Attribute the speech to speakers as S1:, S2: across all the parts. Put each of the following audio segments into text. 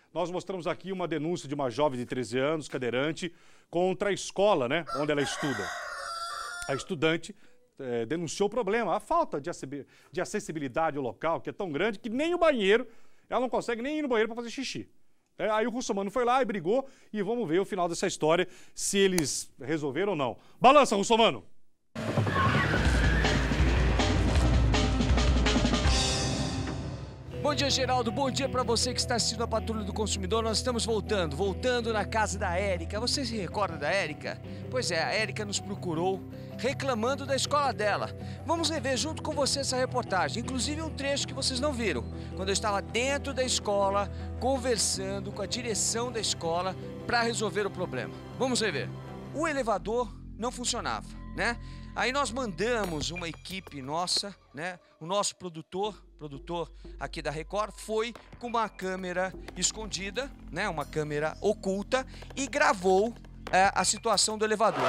S1: Nós mostramos aqui uma denúncia de uma jovem de 13 anos, cadeirante, contra a escola, né, onde ela estuda. A estudante denunciou o problema, a falta de acessibilidade ao local, que é tão grande que nem o banheiro, ela não consegue nem ir no banheiro para fazer xixi. Aí o Russomano foi lá e brigou e vamos ver o final dessa história, se eles resolveram ou não. Balança, Russomano!
S2: Bom dia, Geraldo. Bom dia para você que está assistindo a Patrulha do Consumidor. Nós estamos voltando na casa da Érica. Você se recorda da Érica? Pois é, a Érica nos procurou reclamando da escola dela. Vamos rever junto com você essa reportagem, inclusive um trecho que vocês não viram, quando eu estava dentro da escola, conversando com a direção da escola para resolver o problema. Vamos rever. O elevador não funcionava, né? Aí nós mandamos uma equipe nossa, né? O nosso produtor aqui da Record foi com uma câmera escondida, né? Uma câmera oculta e gravou a situação do elevador.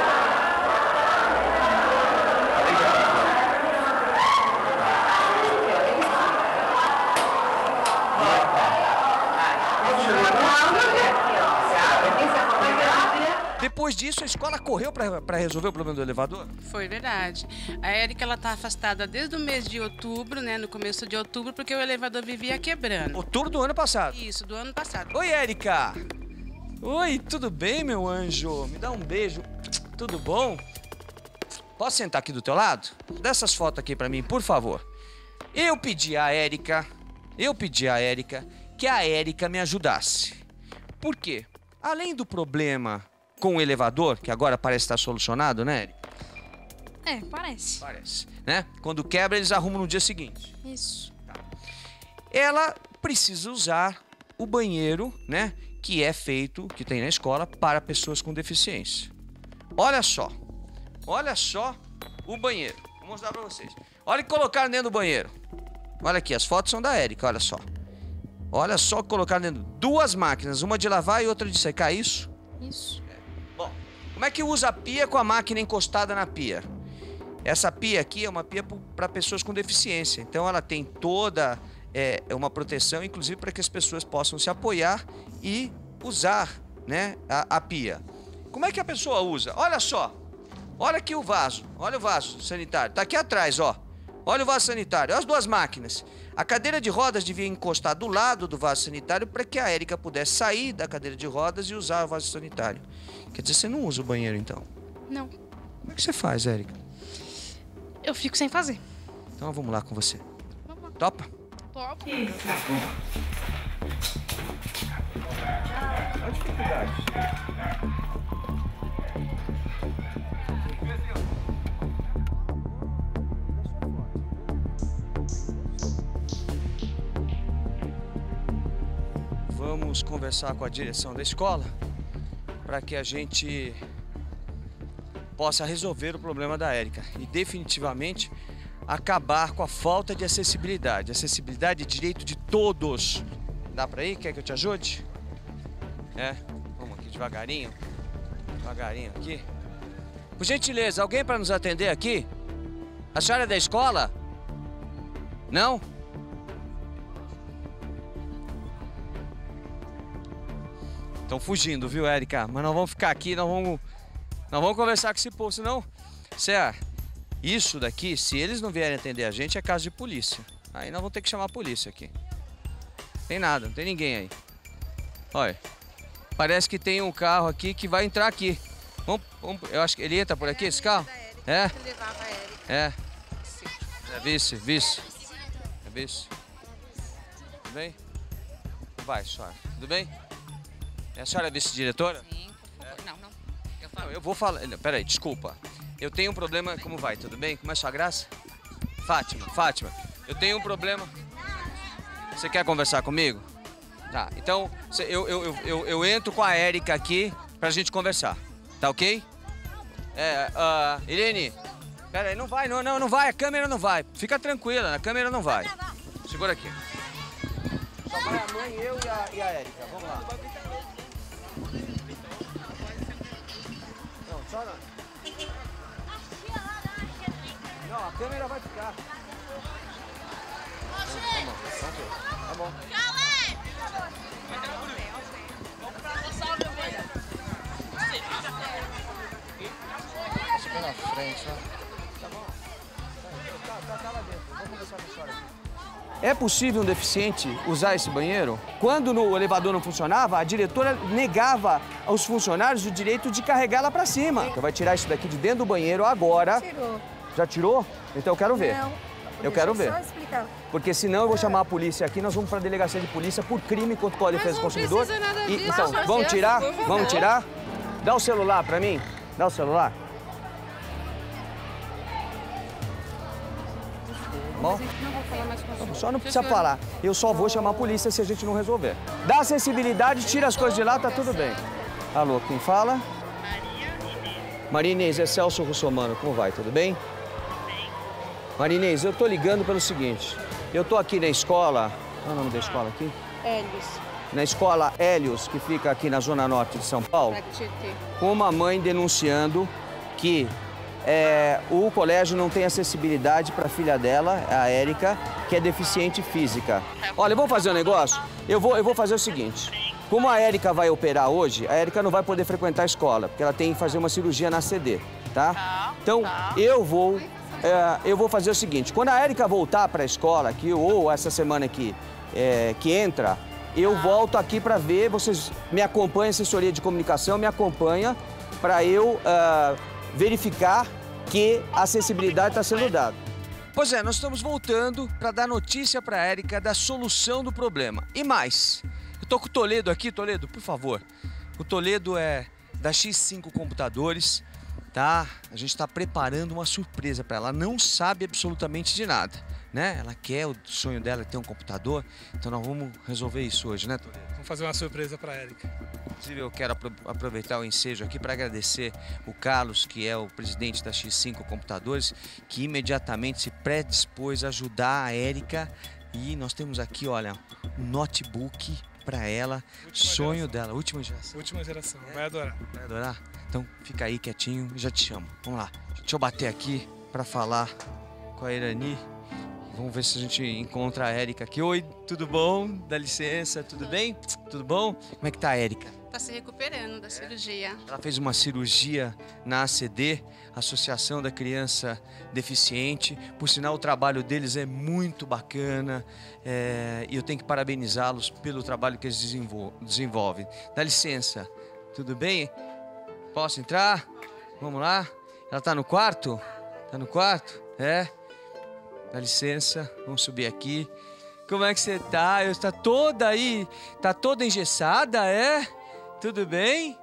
S2: Depois disso, a escola correu para resolver o problema do elevador?
S3: Foi verdade. A Érica, ela tá afastada desde o mês de outubro, né? No começo de outubro, porque o elevador vivia quebrando.
S2: Outubro do ano passado?
S3: Isso, do ano passado.
S2: Oi, Érica! Oi, tudo bem, meu anjo? Me dá um beijo. Tudo bom? Posso sentar aqui do teu lado? Dá essas fotos aqui para mim, por favor. Eu pedi à Érica que a Érica me ajudasse. Por quê? Além do problema com o elevador, que agora parece estar solucionado, né, Érica?
S4: É, parece.
S2: Parece, né? Quando quebra, eles arrumam no dia seguinte.
S4: Isso.
S2: Tá. Ela precisa usar o banheiro, né, que é feito, que tem na escola, para pessoas com deficiência. Olha só o banheiro. Vou mostrar pra vocês. Olha que colocaram dentro do banheiro. Olha aqui, as fotos são da Érica, olha só. Olha só que colocaram dentro. Duas máquinas, uma de lavar e outra de secar, isso?
S4: Isso.
S2: Bom, como é que usa a pia com a máquina encostada na pia? Essa pia aqui é uma pia para pessoas com deficiência. Então ela tem toda uma proteção, inclusive para que as pessoas possam se apoiar e usar, né, a pia. Como é que a pessoa usa? Olha só. Olha aqui o vaso. Olha o vaso sanitário. Tá aqui atrás, ó. Olha o vaso sanitário. Olha as duas máquinas. A cadeira de rodas devia encostar do lado do vaso sanitário para que a Érica pudesse sair da cadeira de rodas e usar o vaso sanitário. Quer dizer, você não usa o banheiro, então?
S4: Não.
S2: Como é que você faz, Érica?
S4: Eu fico sem fazer.
S2: Então vamos lá com você.
S4: Vamos lá.
S2: Topa?
S4: Top.
S2: A dificuldade. Vamos conversar com a direção da escola para que a gente possa resolver o problema da Érica e definitivamente acabar com a falta de acessibilidade. Acessibilidade é direito de todos. Dá para ir? Quer que eu te ajude? Vamos aqui devagarinho. Devagarinho aqui. Por gentileza, alguém para nos atender aqui? A senhora é da escola? Não? Estão fugindo, viu, Érica? Mas nós vamos ficar aqui, nós vamos conversar com esse povo, senão... Isso daqui, se eles não vierem atender a gente, é caso de polícia. Aí nós vamos ter que chamar a polícia aqui. Tem nada, não tem ninguém aí. Olha, parece que tem um carro aqui que vai entrar aqui. Eu acho que ele entra por aqui, esse carro? É? É. É vice. É vice. Tudo bem? Vai, senhora. Tudo bem? A senhora é vice-diretora?
S3: Sim, por favor. Não. Eu falo.
S2: Não, eu vou falar... Peraí, desculpa. Eu tenho um problema... Como vai? Tudo bem? Como é a sua graça? Fátima. Eu tenho um problema... Você quer conversar comigo? Tá, então eu entro com a Érica aqui pra gente conversar. Tá ok? Irene... Peraí, não vai, não vai. A câmera não vai. Fica tranquila, a câmera não vai. Segura aqui. Só vai a mãe, eu e a Érica. Vamos lá. Não, só não. Não, a câmera vai ficar. Tá bom. frente, ó. Tá bom. Tá lá dentro. Vamos conversar com a senhora aqui. É possível um deficiente usar esse banheiro? Quando o elevador não funcionava, a diretora negava aos funcionários o direito de carregá-la para cima. Você vai tirar isso daqui de dentro do banheiro agora.
S5: Tirou.
S2: Já tirou? Então eu quero ver.
S5: Não.
S2: Eu quero ver.
S5: Só explicar.
S2: Porque senão eu vou chamar a polícia aqui, nós vamos para a delegacia de polícia por crime contra a defesa do consumidor.
S3: Não precisa nada disso.
S2: Então, vamos tirar? Vamos tirar? Dá o celular para mim. Dá o celular. Bom?
S3: Não vou falar mais com a senhora.
S2: Só não precisa falar. Eu só vou chamar a polícia se a gente não resolver. Dá acessibilidade, tira as coisas de lá, tá tudo bem. Alô, quem fala? Maria Inês, é Celso Russomano. Como vai? Tudo bem? Maria Inês, eu tô ligando pelo seguinte. Eu tô aqui na escola... Qual é o nome da escola aqui?
S3: Hélios,
S2: Na escola Hélios, que fica aqui na zona norte de São Paulo, com uma mãe denunciando que o colégio não tem acessibilidade para a filha dela, a Érica, que é deficiente física. Olha, vamos fazer um negócio? Eu vou fazer o seguinte. Como a Érica vai operar hoje, a Érica não vai poder frequentar a escola, porque ela tem que fazer uma cirurgia na CD, tá? Então, eu vou fazer o seguinte. Quando a Érica voltar para a escola, aqui, ou essa semana aqui, que entra, eu volto aqui para ver, vocês me acompanham, assessoria de comunicação me acompanha para eu verificar que a acessibilidade está sendo dada. Pois é, nós estamos voltando para dar notícia para a Érica da solução do problema. E mais, eu tô com o Toledo aqui. Toledo, por favor. O Toledo é da X5 Computadores, tá? A gente está preparando uma surpresa para ela. Ela não sabe absolutamente de nada, né? Ela quer, o sonho dela é ter um computador, então nós vamos resolver isso hoje, né, Toledo?
S6: Vamos fazer uma surpresa para a Érica.
S2: Inclusive, eu quero aproveitar o ensejo aqui para agradecer o Carlos, que é o presidente da X5 Computadores, que imediatamente se predispôs a ajudar a Érica. E nós temos aqui, olha, um notebook para ela, sonho dela, última geração.
S6: Última geração, vai adorar.
S2: Vai adorar? Então fica aí quietinho e já te chamo. Vamos lá. Deixa eu bater aqui para falar com a Irani. Vamos ver se a gente encontra a Érica aqui. Oi, tudo bom? Dá licença, tudo bem? Tudo bom? Como é que tá a Érica?
S3: Tá se recuperando da cirurgia.
S2: Ela fez uma cirurgia na ACD, Associação da Criança Deficiente. Por sinal, o trabalho deles é muito bacana e eu tenho que parabenizá-los pelo trabalho que eles desenvolvem. Dá licença, tudo bem? Posso entrar? Vamos lá? Ela tá no quarto? Tá no quarto? É? Dá licença, vamos subir aqui. Como é que você tá? Está toda aí, tá toda engessada, é? Tudo bem?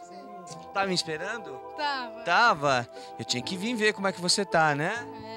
S2: Tá me esperando?
S4: Tava.
S2: Tava? Eu tinha que vir ver como é que você tá, né?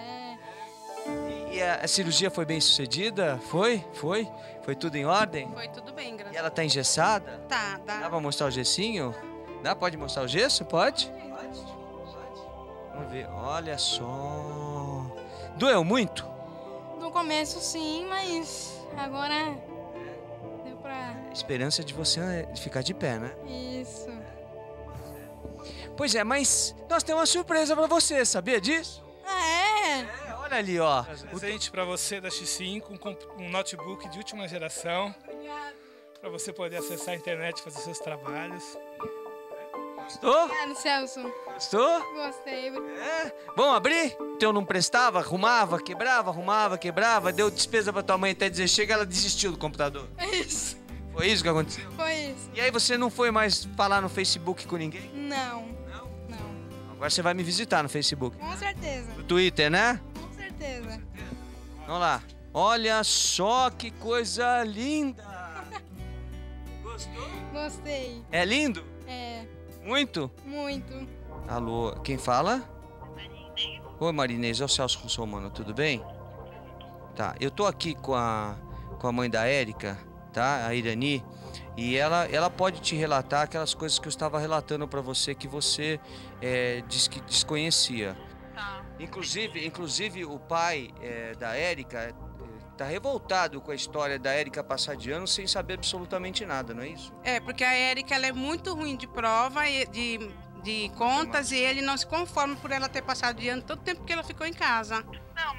S4: É.
S2: E a cirurgia foi bem sucedida? Foi? Foi? Foi tudo em ordem?
S3: Foi tudo bem, graças
S2: E ela tá engessada?
S3: Tá,
S2: Dá
S3: dá.
S2: pra mostrar o gessinho? Dá? Pode mostrar o gesso? Pode? Vamos ver. Olha só. Doeu muito?
S4: No começo sim, mas agora deu pra...
S2: A esperança de você ficar de pé, né?
S4: Isso.
S2: Pois é, mas nós temos uma surpresa pra você, sabia disso?
S4: Ah, é?
S2: É, olha ali, ó.
S6: Presente para você da X5, um notebook de última geração, para você poder acessar a internet e fazer seus trabalhos.
S2: Gostou?
S4: Obrigado, Celso.
S2: Gostou?
S4: Gostei.
S2: É? Vamos abrir? O teu não prestava, arrumava, quebrava, deu despesa pra tua mãe até dizer chega, ela desistiu do computador.
S4: Isso.
S2: Foi isso que aconteceu?
S4: Foi isso.
S2: E aí você não foi mais falar no Facebook com ninguém?
S4: Não.
S2: Não?
S4: Não.
S2: Agora você vai me visitar no Facebook.
S4: Com certeza.
S2: No Twitter, né?
S4: Com certeza.
S2: Vamos lá. Olha só que coisa linda. Gostou?
S4: Gostei.
S2: É lindo?
S4: É.
S2: Muito?
S4: Muito.
S2: Alô, quem fala? Oi, Marinês, é o Celso Russomano, tudo bem? Tá, eu tô aqui com a mãe da Érica, tá? A Irani, e ela pode te relatar aquelas coisas que eu estava relatando para você que você disse que desconhecia.
S3: Tá.
S2: Inclusive o pai da Érica tá revoltado com a história da Érica passar de ano sem saber absolutamente nada, não é isso?
S3: É, porque a Érica ela é muito ruim de prova, e de contas, e ele não se conforma por ela ter passado de ano todo o tempo que ela ficou em casa.
S7: Não,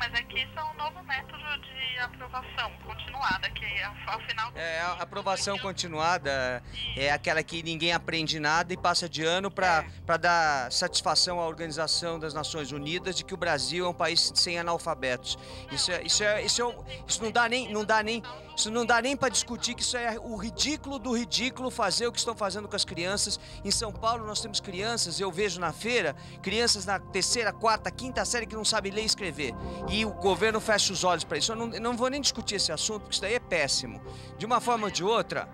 S5: mas é que isso é um novo método de aprovação continuada, que ao final...
S2: A aprovação continuada é aquela que ninguém aprende nada e passa de ano para dar satisfação à Organização das Nações Unidas de que o Brasil é um país sem analfabetos. Isso não dá nem para discutir, que isso é o ridículo do ridículo fazer o que estão fazendo com as crianças. Em São Paulo nós temos crianças, eu vejo na feira, crianças na terceira, quarta, quinta série que não sabem ler e escrever. E o governo fecha os olhos para isso. Eu não vou nem discutir esse assunto, porque isso daí é péssimo. De uma forma ou de outra,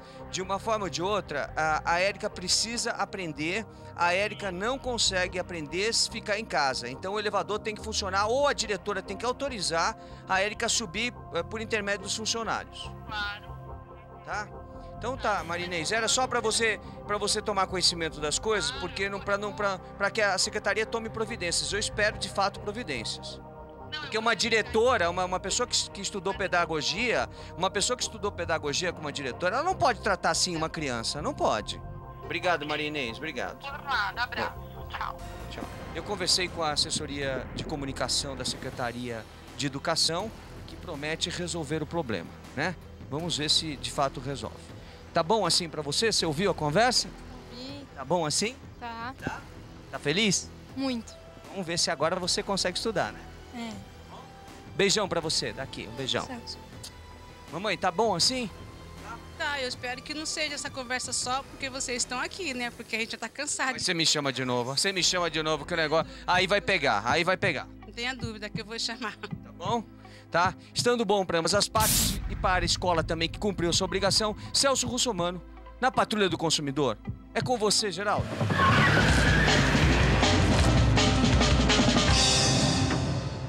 S2: a Érica precisa aprender. A Érica não consegue aprender se ficar em casa. Então o elevador tem que funcionar, ou a diretora tem que autorizar a Érica a subir por intermédio dos funcionários.
S5: Claro.
S2: Tá? Então tá, Marinês, era só para você tomar conhecimento das coisas, porque para que a secretaria tome providências. Eu espero de fato providências. Porque uma diretora, uma pessoa que estudou pedagogia, com uma diretora, ela não pode tratar assim uma criança, não pode. Obrigado, Marinês, obrigado.
S5: Por nada, abraço. Tchau.
S2: Tchau. Eu conversei com a assessoria de comunicação da Secretaria de Educação, que promete resolver o problema, né? Vamos ver se de fato resolve. Tá bom assim pra você? Você ouviu a conversa?
S4: E
S2: Tá bom assim?
S4: tá.
S2: Tá feliz?
S4: Muito.
S2: Vamos ver se agora você consegue estudar, né?
S4: É.
S2: Beijão pra você, daqui, um beijão.
S4: Certo.
S2: Mamãe, tá bom assim?
S3: Tá, eu espero que não seja essa conversa só porque vocês estão aqui, né? Porque a gente já tá cansado.
S2: Mas você me chama de novo, que o negócio... Aí vai pegar.
S3: Não tenha dúvida que eu vou chamar.
S2: Tá bom? Tá? Estando bom para ambas as partes e para a escola também que cumpriu sua obrigação, Celso Russomano, na Patrulha do Consumidor. É com você, Geraldo.